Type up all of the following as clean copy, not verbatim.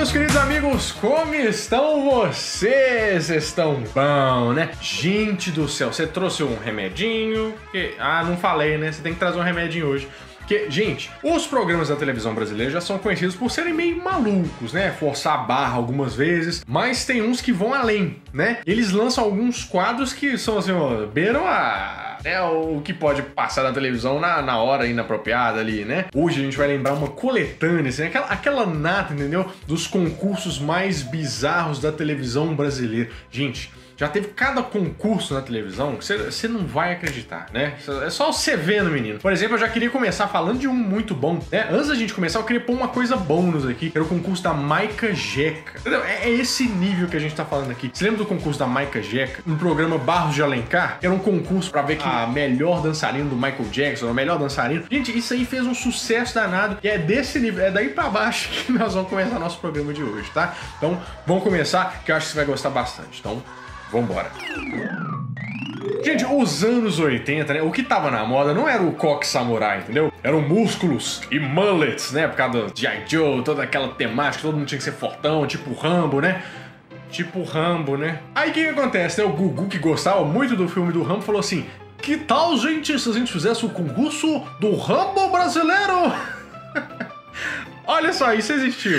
meus queridos amigos, como estão vocês? Estão bom, né? Gente do céu, você trouxe um remedinho? Não falei, né? Você tem que trazer um remedinho hoje. Porque, gente, os programas da televisão brasileira já são conhecidos por serem meio malucos, né? Forçar a barra algumas vezes, mas tem uns que vão além, né? Eles lançam alguns quadros que são assim, ó, beiram o que pode passar na televisão na hora inapropriada ali, né? Hoje a gente vai lembrar uma coletânea, assim, aquela nata, entendeu? Dos concursos mais bizarros da televisão brasileira. Gente, já teve cada concurso na televisão que você não vai acreditar, né? É só você vendo, menino. Por exemplo, eu já queria começar falando de um muito bom, né? Antes da gente começar, eu queria pôr uma coisa bônus aqui, que era o concurso da Maica Jeca. Entendeu? É esse nível que a gente tá falando aqui. Você lembra do concurso da Maica Jeca? No programa Barros de Alencar? Era um concurso pra ver a melhor dançarina do Michael Jackson, o melhor dançarino. Gente, isso aí fez um sucesso danado. E é desse nível, é daí pra baixo que nós vamos começar nosso programa de hoje, tá? Então, vamos começar, que eu acho que você vai gostar bastante. Então, vambora. Gente, os anos 80, né? O que tava na moda não era o coque samurai, entendeu? Eram músculos e mullets, né? Por causa do G.I. Joe, toda aquela temática, todo mundo tinha que ser fortão, tipo Rambo, né? Aí o que acontece, né? O Gugu, que gostava muito do filme do Rambo, falou assim: que tal, gente, se a gente fizesse o concurso do Rambo brasileiro? Olha só, isso existiu.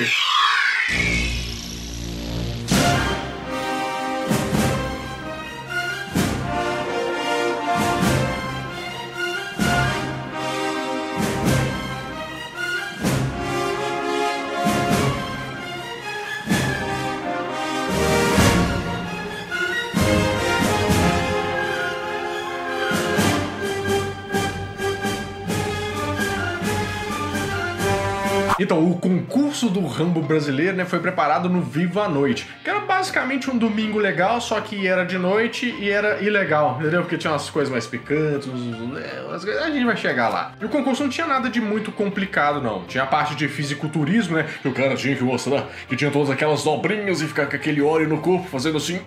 Então, o concurso do Rambo brasileiro, né, foi preparado no Viva a Noite, que era basicamente um domingo legal, só que era de noite e era ilegal, entendeu? Porque tinha umas coisas mais picantes, a gente vai chegar lá. E o concurso não tinha nada de muito complicado, não. Tinha a parte de fisiculturismo, né, que o cara tinha que mostrar que tinha todas aquelas dobrinhas e ficar com aquele óleo no corpo, fazendo assim...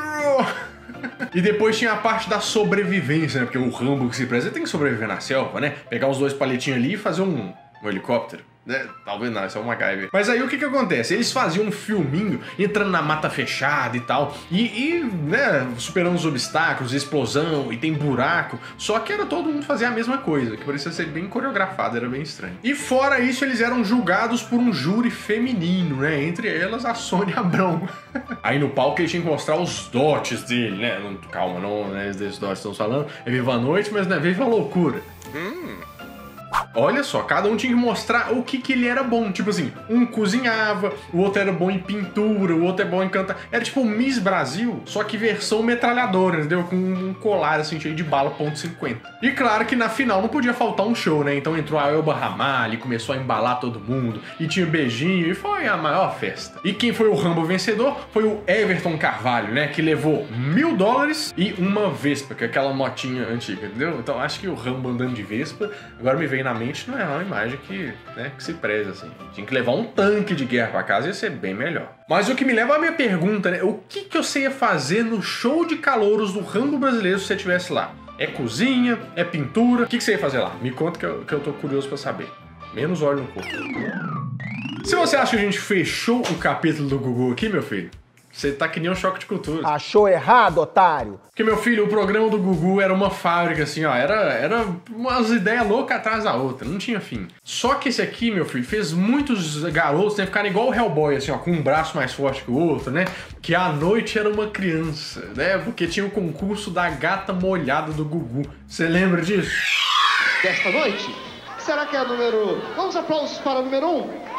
E depois tinha a parte da sobrevivência, né, porque o Rambo que se preza tem que sobreviver na selva, né? Pegar os dois palitinhos ali e fazer um helicóptero. Talvez não, isso é uma MacGyver. Mas aí o que acontece? Eles faziam um filminho entrando na mata fechada e tal, né, superando os obstáculos, explosão, e tem buraco, só que era todo mundo fazer a mesma coisa, que parecia ser bem coreografado, era bem estranho. E fora isso, eles eram julgados por um júri feminino, né, entre elas a Sônia Abrão. Aí no palco eles tinham que mostrar os dotes dele, né, calma, não é desses dotes que estamos falando, é Viva a Noite, mas não é Viva a Loucura. Olha só, cada um tinha que mostrar o que ele era bom. Tipo assim, um cozinhava, o outro era bom em pintura, o outro é bom em cantar. Era tipo Miss Brasil, só que versão metralhadora, entendeu? Com um colar assim, cheio de bala .50. E claro que na final não podia faltar um show, né? Então entrou a Elba Ramalho, começou a embalar todo mundo, e tinha beijinho, e foi a maior festa. E quem foi o Rambo vencedor foi o Everton Carvalho, né? Que levou $1000 e uma Vespa, que é aquela motinha antiga, entendeu? Então acho que o Rambo andando de Vespa, agora me veio na mente, não é uma imagem que se preza, assim. Tinha que levar um tanque de guerra pra casa, ia ser bem melhor. Mas o que me leva à minha pergunta, né? O que você ia fazer no show de calouros do Rambo brasileiro se você estivesse lá? É cozinha? É pintura? O que você ia fazer lá? Me conta que eu tô curioso pra saber. Menos óleo no corpo. Se você acha que a gente fechou o capítulo do Gugu aqui, meu filho, você tá que nem um choque de cultura. Achou errado, otário? Porque, meu filho, o programa do Gugu era uma fábrica, assim, ó. Era umas ideias loucas atrás da outra. Não tinha fim. Só que esse aqui, meu filho, fez muitos garotos, né, ficarem igual o Hellboy, assim, ó, com um braço mais forte que o outro, né? Que à noite era uma criança, né? Porque tinha o concurso da gata molhada do Gugu. Você lembra disso? Desta noite, será que é o número... Vamos aplausos para o número 1.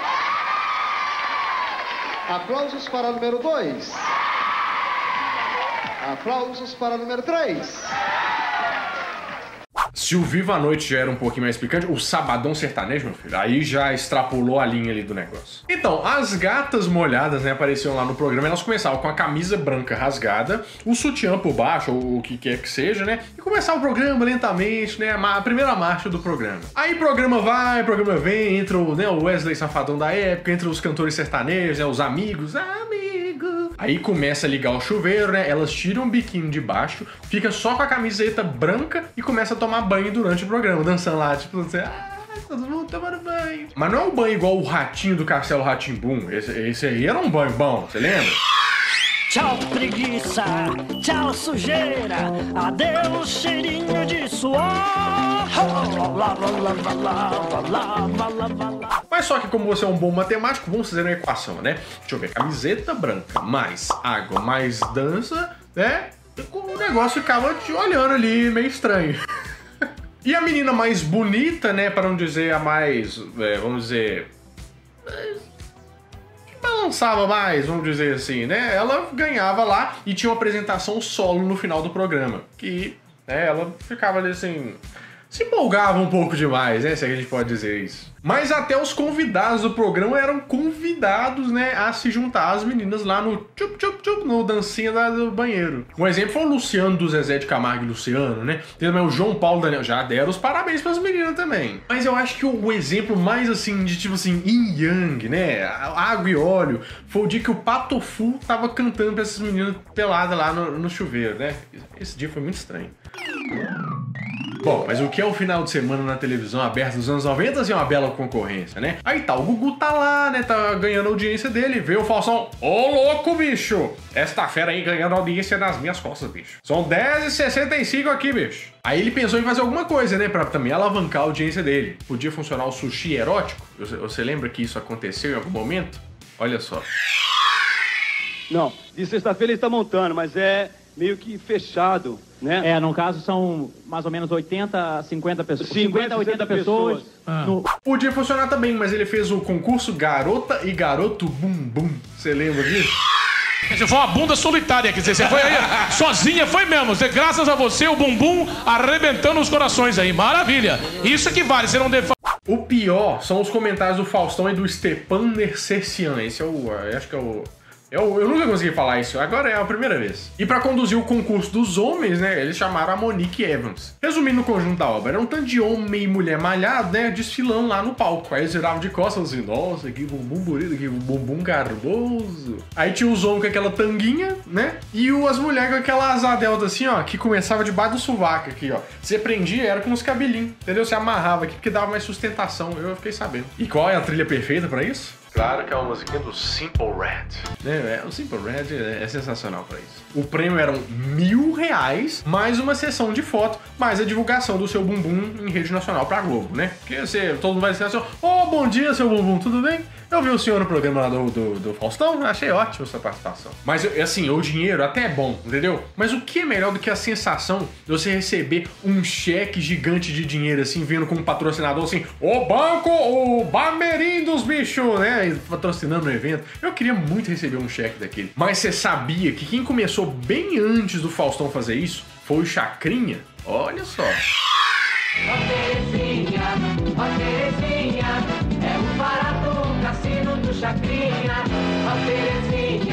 Aplausos para o número 2. Aplausos para o número 3. Se o Viva a Noite já era um pouquinho mais picante, o Sabadão Sertanejo, meu filho, aí já extrapolou a linha ali do negócio. Então, as gatas molhadas, né, apareciam lá no programa, elas começavam com a camisa branca rasgada, o sutiã por baixo, ou o que quer que seja, né, e começava o programa lentamente, né, a primeira marcha do programa. Aí programa vai, programa vem, entra o Wesley Safadão da época, entra os cantores sertanejos, né, os amigos. Aí começa a ligar o chuveiro, né? Elas tiram o biquíni de baixo, fica só com a camiseta branca e começa a tomar banho durante o programa, dançando lá, tipo, assim, todo mundo tomando banho. Mas não é um banho igual o ratinho do Castelo Rá-Tim-Bum. Esse aí era um banho bom, você lembra? Tchau, preguiça, tchau, sujeira, adeus, cheirinho de suor. Mas só que como você é um bom matemático, vamos fazer uma equação, né? Deixa eu ver, camiseta branca mais água mais dança, né? O negócio ficava te olhando ali meio estranho. E a menina mais bonita, né, para não dizer a mais, vamos dizer, balançava mais, vamos dizer assim, né? Ela ganhava lá e tinha uma apresentação solo no final do programa, que, né, ela ficava ali assim, se empolgava um pouco demais, né, se a gente pode dizer isso. Mas até os convidados do programa eram convidados, né, a se juntar às meninas lá no tchup, no dancinha do banheiro. Um exemplo foi o Luciano do Zezé de Camargo e Luciano, né? Tem também o João Paulo Daniel, já deram os parabéns pras meninas também. Mas eu acho que o exemplo mais assim, de tipo assim, yin yang, né, água e óleo, foi o dia que o Patofu tava cantando pra essas meninas peladas lá no chuveiro, né? Esse dia foi muito estranho. Bom, mas o que é o final de semana na televisão aberta dos anos 90 é uma bela concorrência, né? Aí tá, o Gugu tá lá, né? Tá ganhando a audiência dele, vê o Faustão. Ô, louco, bicho! Esta fera aí ganhando audiência nas minhas costas, bicho. São 10h65 aqui, bicho. Aí ele pensou em fazer alguma coisa, né? Pra também alavancar a audiência dele. Podia funcionar o sushi erótico? Você lembra que isso aconteceu em algum momento? Olha só. Não, de sexta-feira ele está montando, mas é meio que fechado, né? No caso são mais ou menos 80 a 50 pessoas. 50 a 80 pessoas. Podia funcionar também, mas ele fez o concurso Garota e Garoto Bumbum. Você lembra disso? Você foi uma bunda solitária, quer dizer, você foi aí sozinha, foi mesmo. Graças a você, o bumbum arrebentando os corações aí. Maravilha. Isso que vale, você não deve... O pior são os comentários do Faustão e do Stepan Nercessian. Esse é o... acho que é o... Eu nunca consegui falar isso, agora é a primeira vez. E pra conduzir o concurso dos homens, né, eles chamaram a Monique Evans. Resumindo o conjunto da obra, era um tanto de homem e mulher malhado, né, desfilando lá no palco. Aí eles viravam de costas assim, nossa, que bumbum bonito, que bumbum garboso. Aí tinha os homens com aquela tanguinha, né, e as mulheres com aquela asa delta assim, ó, que começava debaixo do sovaco aqui, ó. Você prendia, era com os cabelinhos, entendeu? Você amarrava aqui, porque dava mais sustentação, eu fiquei sabendo. E qual é a trilha perfeita pra isso? Claro que é uma musiquinha do Simple Red. O Simple Red é sensacional pra isso. O prêmio eram R$1.000, mais uma sessão de foto, mais a divulgação do seu bumbum em rede nacional pra Globo, né? Porque todo mundo vai dizer assim, bom dia, seu bumbum, tudo bem? Eu vi o senhor no programa lá do Faustão, achei ótimo sua participação. Mas, assim, o dinheiro até é bom, entendeu? Mas o que é melhor do que a sensação de você receber um cheque gigante de dinheiro, assim, vindo com um patrocinador, assim, o banco, o Bameirim dos bichos, né? Patrocinando o evento. Eu queria muito receber um cheque daquele. Mas você sabia que quem começou bem antes do Faustão fazer isso foi o Chacrinha? Olha só. Ó Terezinha, é o barato cassino do Chacrinha. Ó Terezinha,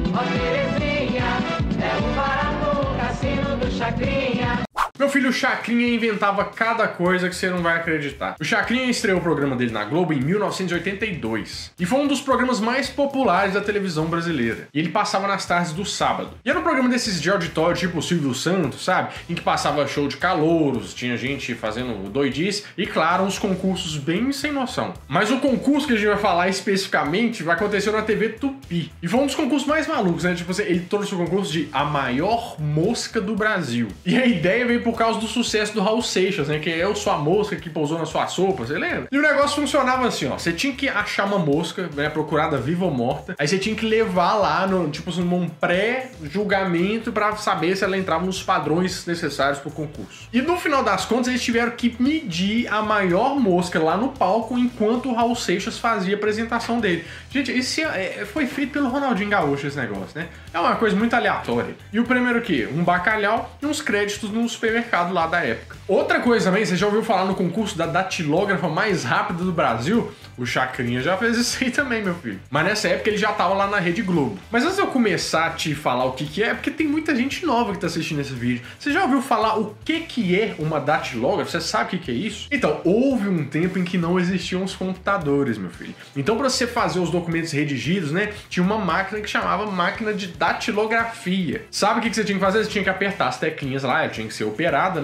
é o barato cassino do Chacrinha. Meu filho, o Chacrinha inventava cada coisa que você não vai acreditar. O Chacrinha estreou o programa dele na Globo em 1982. E foi um dos programas mais populares da televisão brasileira. E ele passava nas tardes do sábado. E era um programa desses de auditório, tipo o Silvio Santos, sabe? Em que passava show de calouros, tinha gente fazendo doidice e, claro, uns concursos bem sem noção. Mas o concurso que a gente vai falar especificamente vai acontecer na TV Tupi. E foi um dos concursos mais malucos, né? Tipo assim, ele trouxe o concurso de A Maior Mosca do Brasil. E a ideia veio por causa do sucesso do Raul Seixas, né? Que é Eu Sou a Mosca que pousou na sua sopa, você lembra? E o negócio funcionava assim, ó. Você tinha que achar uma mosca, né? Procurada viva ou morta. Aí você tinha que levar lá, tipo assim, num pré-julgamento pra saber se ela entrava nos padrões necessários pro concurso. E no final das contas, eles tiveram que medir a maior mosca lá no palco enquanto o Raul Seixas fazia a apresentação dele. Gente, esse foi feito pelo Ronaldinho Gaúcho, esse negócio, né? É uma coisa muito aleatória. E o primeiro o quê? Um bacalhau e uns créditos no supermercado lá da época. Outra coisa também, você já ouviu falar no concurso da datilógrafa mais rápida do Brasil? O Chacrinha já fez isso aí também, meu filho. Mas nessa época ele já tava lá na Rede Globo. Mas antes de eu começar a te falar o que é porque tem muita gente nova que tá assistindo esse vídeo. Você já ouviu falar o que é uma datilógrafa? Você sabe o que é isso? Então, houve um tempo em que não existiam os computadores, meu filho. Então, para você fazer os documentos redigidos, né, tinha uma máquina que chamava máquina de datilografia. Sabe o que você tinha que fazer? Você tinha que apertar as teclinhas lá, ela tinha que ser operada, né?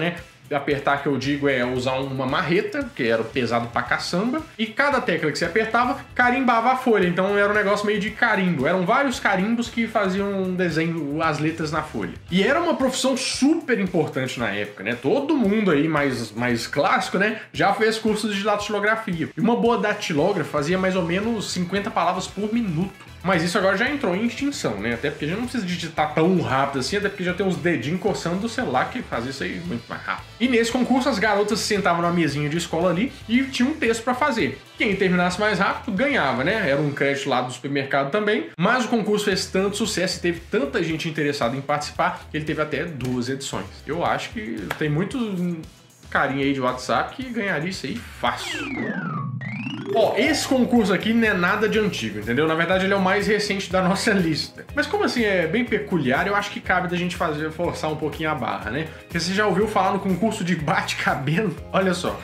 apertar que eu digo é usar uma marreta, que era pesado pra caçamba, e cada tecla que você apertava carimbava a folha, então era um negócio meio de carimbo. Eram vários carimbos que faziam um desenho, as letras na folha. E era uma profissão super importante na época, né? Todo mundo aí mais clássico, né, já fez cursos de datilografia. E uma boa datilógrafa fazia mais ou menos 50 palavras por minuto. Mas isso agora já entrou em extinção, né? Até porque a gente não precisa digitar tão rápido assim, até porque já tem uns dedinhos coçando do celular que faz isso aí muito mais rápido. E nesse concurso as garotas se sentavam na mesinha de escola ali e tinha um texto pra fazer. Quem terminasse mais rápido ganhava, né? Era um crédito lá do supermercado também. Mas o concurso fez tanto sucesso e teve tanta gente interessada em participar que ele teve até 2 edições. Eu acho que tem muito carinha aí de WhatsApp que ganharia isso aí fácil. Ó, esse concurso aqui não é nada de antigo, entendeu? Na verdade, ele é o mais recente da nossa lista. Mas como assim é bem peculiar, eu acho que cabe da gente forçar um pouquinho a barra, né? Porque você já ouviu falar no concurso de bate-cabelo? Olha só.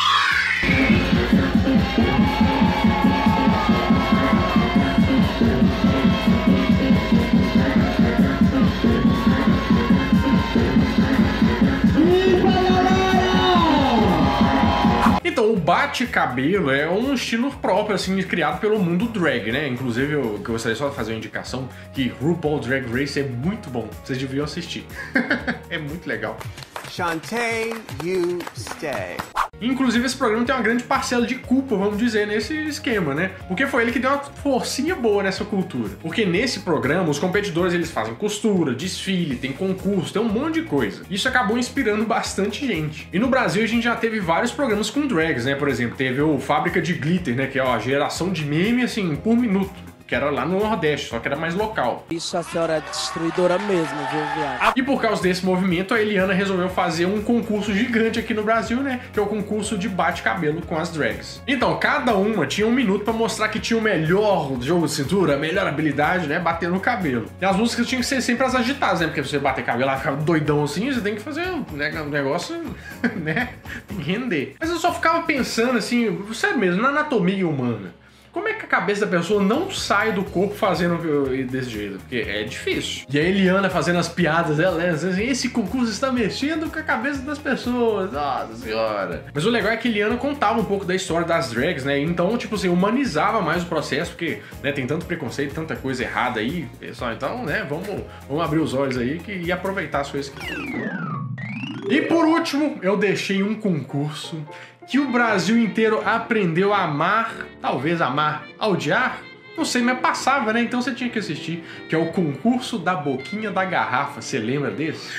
Então, o bate-cabelo é um estilo próprio, assim, criado pelo mundo drag, né? Inclusive, eu gostaria só de fazer uma indicação que RuPaul Drag Race é muito bom. Vocês deveriam assistir. É muito legal. Shantae, you stay. Inclusive, esse programa tem uma grande parcela de culpa, vamos dizer, nesse esquema, né? Porque foi ele que deu uma forcinha boa nessa cultura. Porque nesse programa, os competidores, eles fazem costura, desfile, tem concurso, tem um monte de coisa. Isso acabou inspirando bastante gente. E no Brasil, a gente já teve vários programas com drags, né? Por exemplo, teve o Fábrica de Glitter, né? Que é a geração de meme, assim, por minuto. Que era lá no Nordeste, só que era mais local. Isso, a senhora é destruidora mesmo, viu, viado? E por causa desse movimento, a Eliana resolveu fazer um concurso gigante aqui no Brasil, né? Que é o concurso de bate-cabelo com as drags. Então, cada uma tinha 1 minuto pra mostrar que tinha o melhor jogo de cintura, a melhor habilidade, né? Bater no cabelo. E as músicas tinham que ser sempre as agitadas, né? Porque você bater cabelo lá, ficar doidão assim, você tem que fazer um negócio, né? Tem que render. Mas eu só ficava pensando assim, sério mesmo, na anatomia humana. Como é que a cabeça da pessoa não sai do corpo fazendo desse jeito? Porque é difícil. E a Eliana fazendo as piadas dela, né? Esse concurso está mexendo com a cabeça das pessoas. Nossa senhora. Mas o legal é que a Eliana contava um pouco da história das drags, né? Então, tipo assim, humanizava mais o processo, porque, né, tem tanto preconceito, tanta coisa errada aí, pessoal. Então, né, vamos abrir os olhos aí e aproveitar as coisas que... E por último, eu deixei um concurso que o Brasil inteiro aprendeu a amar, talvez amar, a odiar, não sei, mas passava, né? Então você tinha que assistir, que é o concurso da boquinha da garrafa. Você lembra desse?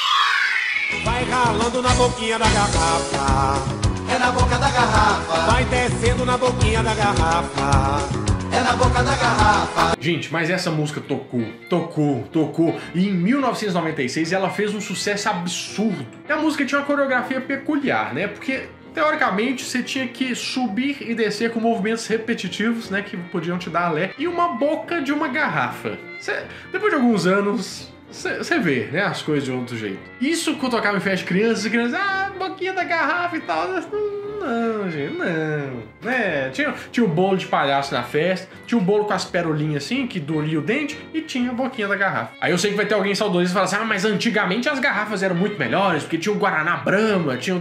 Vai ralando na boquinha da garrafa, É na boca da garrafa, vai descendo na boquinha da garrafa, é na boca da garrafa. Gente, mas essa música tocou. E em 1996 ela fez um sucesso absurdo. E a música tinha uma coreografia peculiar, né? Porque teoricamente, você tinha que subir e descer com movimentos repetitivos, né, que podiam te dar alé, e uma boca de uma garrafa. Depois de alguns anos, você vê, né, as coisas de outro jeito. Isso que eu tocava em festa de crianças, boquinha da garrafa e tal. Não, gente, não. Né? Tinha o bolo de palhaço na festa, tinha o bolo com as perolinhas assim, que dolia o dente, e tinha a boquinha da garrafa. Aí eu sei que vai ter alguém saudosista e falar assim, mas antigamente as garrafas eram muito melhores, porque tinha o Guaraná Brahma, tinha o...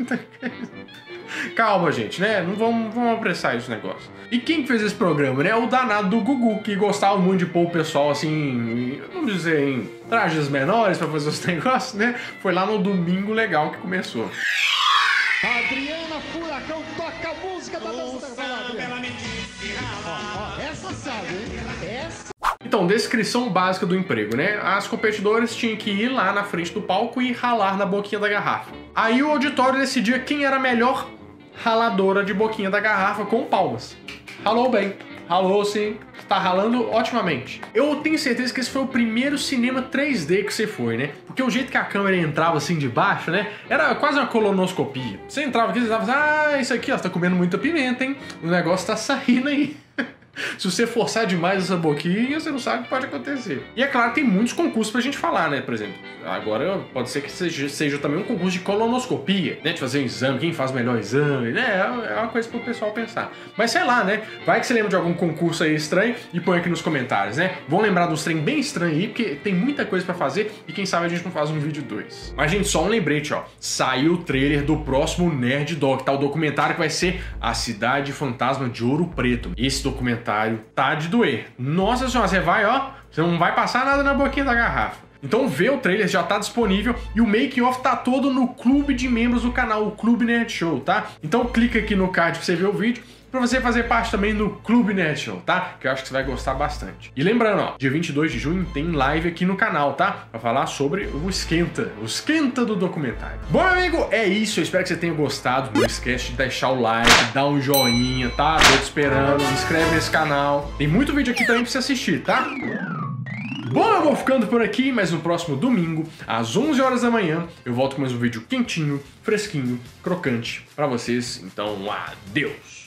Calma, gente, né? Não vamos apressar esse negócio. E quem fez esse programa, né? O danado do Gugu, que gostava muito de pôr o pessoal, assim, vamos dizer, em trajes menores pra fazer os negócios, né? Foi lá no Domingo Legal que começou. Adriana Furacão toca a música da dança da essa sabe, hein? Essa... Então, descrição básica do emprego, né? As competidoras tinham que ir lá na frente do palco e ralar na boquinha da garrafa. Aí o auditório decidia quem era a melhor raladora de boquinha da garrafa com palmas. Ralou bem, ralou sim, está ralando otimamente. Eu tenho certeza que esse foi o primeiro cinema 3D que você foi, né? Porque o jeito que a câmera entrava assim de baixo, né? Era quase uma colonoscopia. Você entrava aqui e você tava assim, isso aqui, ó, você tá comendo muita pimenta, hein? O negócio tá saindo aí. Se você forçar demais essa boquinha, você não sabe o que pode acontecer. E é claro, tem muitos concursos pra gente falar, né? Por exemplo, agora pode ser que seja também um concurso de colonoscopia, né? De fazer um exame, quem faz o melhor exame, né? É uma coisa pro pessoal pensar. Mas sei lá, né? Vai que você lembra de algum concurso aí estranho e põe aqui nos comentários, né? Vão lembrar dos trem bem estranho aí, porque tem muita coisa pra fazer e quem sabe a gente não faz um vídeo 2. Mas, gente, só um lembrete, ó. Saiu o trailer do próximo Nerd Doc, tá? O documentário que vai ser A Cidade Fantasma de Ouro Preto. Esse documentário tá de doer. Nossa senhora, você vai, ó, você não vai passar nada na boquinha da garrafa. Então vê o trailer, já tá disponível e o making of tá todo no clube de membros do canal, o Clube Nerd Show, tá? Então clica aqui no card pra você ver o vídeo, pra você fazer parte também do Clube Nerd Show, tá? Que eu acho que você vai gostar bastante. E lembrando, ó, dia 22 de junho tem live aqui no canal, tá? Pra falar sobre o esquenta do documentário. Bom, meu amigo, é isso. Eu espero que você tenha gostado. Não esquece de deixar o like, dar um joinha, tá? Tô te esperando. Se inscreve nesse canal. Tem muito vídeo aqui também pra você assistir, tá? Bom, eu vou ficando por aqui, mas no próximo domingo, às 11 horas da manhã, eu volto com mais um vídeo quentinho, fresquinho, crocante pra vocês. Então, adeus!